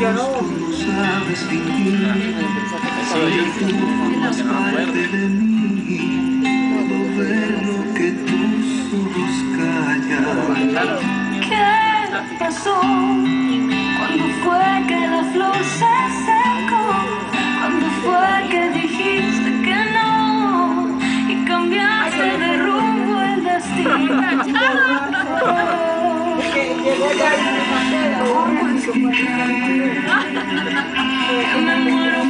Yo no. sabes fingir. Soy tú, formas parte de mí. Puedo ver lo que tus ojos callan. ¿Qué pasó? ¿Cuándo fue que la flor se secó? ¿Cuándo fue que dijiste que no? Y cambiaste de rumbo el destino. Llegó ya y me pasé. Me muero